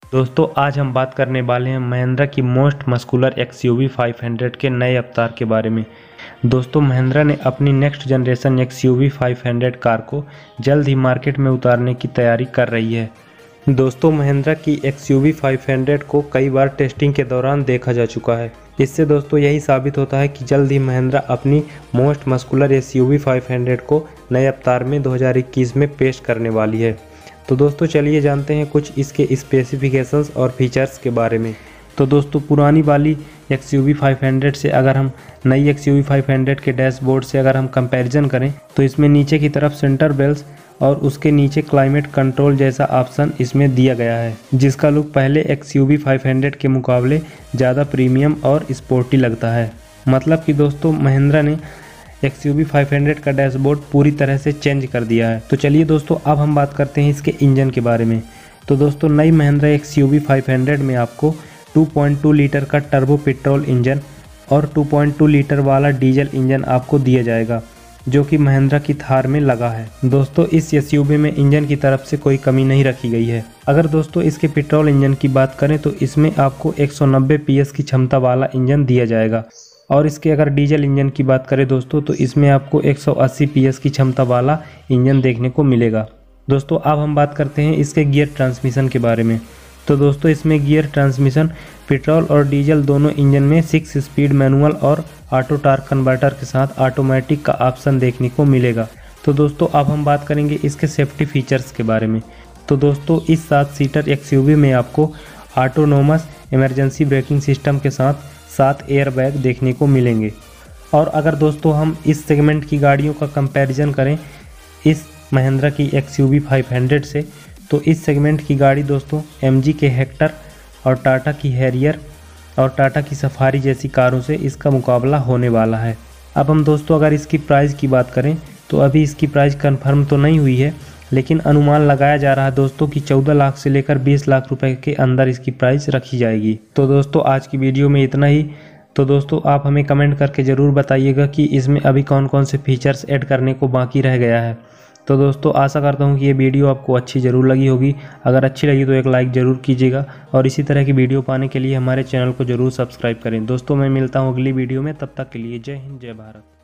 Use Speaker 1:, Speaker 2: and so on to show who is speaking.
Speaker 1: दोस्तों आज हम बात करने वाले हैं महिंद्रा की मोस्ट मस्कुलर एक्सयूवी 500 के नए अवतार के बारे में। दोस्तों महिंद्रा ने अपनी नेक्स्ट जनरेशन एक्सयूवी 500 कार को जल्द ही मार्केट में उतारने की तैयारी कर रही है। दोस्तों महिंद्रा की एक्सयूवी 500 को कई बार टेस्टिंग के दौरान देखा जा चुका है। इससे दोस्तों यही साबित होता है कि जल्द ही महिंद्रा अपनी मोस्ट मस्कुलर एक्सयूवी 500 को नए अवतार में 2021 में पेश करने वाली है। तो दोस्तों चलिए जानते हैं कुछ इसके स्पेसिफिकेशंस और फीचर्स के बारे में। तो दोस्तों पुरानी वाली एक्सयूवी 500 से अगर हम नई एक्सयूवी 500 के डैशबोर्ड से अगर हम कंपैरिजन करें तो इसमें नीचे की तरफ सेंटर बेल्स और उसके नीचे क्लाइमेट कंट्रोल जैसा ऑप्शन इसमें दिया गया है, जिसका लुक पहले एक्सयूवी 500 के मुकाबले ज़्यादा प्रीमियम और स्पोर्टी लगता है। मतलब कि दोस्तों महिंद्रा ने एक्सयूवी 500 का डैशबोर्ड पूरी तरह से चेंज कर दिया है। तो चलिए दोस्तों अब हम बात करते हैं इसके इंजन के बारे में। तो दोस्तों नई महिंद्रा एक्सयूवी 500 में आपको 2.2 लीटर का टर्बो पेट्रोल इंजन और 2.2 लीटर वाला डीजल इंजन आपको दिया जाएगा, जो कि महिंद्रा की थार में लगा है। दोस्तों इस एक्सयूवी में इंजन की तरफ से कोई कमी नहीं रखी गई है। अगर दोस्तों इसके पेट्रोल इंजन की बात करें तो इसमें आपको 190 PS की क्षमता वाला इंजन दिया जाएगा, और इसके अगर डीजल इंजन की बात करें दोस्तों तो इसमें आपको 180 PS की क्षमता वाला इंजन देखने को मिलेगा। दोस्तों अब हम बात करते हैं इसके गियर ट्रांसमिशन के बारे में। तो दोस्तों इसमें गियर ट्रांसमिशन पेट्रोल और डीजल दोनों इंजन में 6 स्पीड मैनुअल और ऑटो टार्क कन्वर्टर के साथ ऑटोमेटिक का ऑप्शन देखने को मिलेगा। तो दोस्तों अब हम बात करेंगे इसके सेफ्टी फीचर्स के बारे में। तो दोस्तों इस 7 सीटर एक्सयूवी में आपको ऑटोनोमस इमरजेंसी ब्रेकिंग सिस्टम के साथ 7 एयरबैग देखने को मिलेंगे। और अगर दोस्तों हम इस सेगमेंट की गाड़ियों का कंपैरिजन करें इस महिंद्रा की एक्सयूवी 500 से, तो इस सेगमेंट की गाड़ी दोस्तों MG के हेक्टर और टाटा की हैरियर और टाटा की सफारी जैसी कारों से इसका मुकाबला होने वाला है। अब हम दोस्तों अगर इसकी प्राइस की बात करें तो अभी इसकी प्राइस कंफर्म तो नहीं हुई है, लेकिन अनुमान लगाया जा रहा है दोस्तों कि 14 लाख से लेकर 20 लाख रुपए के अंदर इसकी प्राइस रखी जाएगी। तो दोस्तों आज की वीडियो में इतना ही। तो दोस्तों आप हमें कमेंट करके ज़रूर बताइएगा कि इसमें अभी कौन कौन से फीचर्स ऐड करने को बाकी रह गया है। तो दोस्तों आशा करता हूँ कि ये वीडियो आपको अच्छी ज़रूर लगी होगी। अगर अच्छी लगी तो एक लाइक ज़रूर कीजिएगा और इसी तरह की वीडियो पाने के लिए हमारे चैनल को ज़रूर सब्सक्राइब करें। दोस्तों मैं मिलता हूँ अगली वीडियो में, तब तक के लिए जय हिंद जय भारत।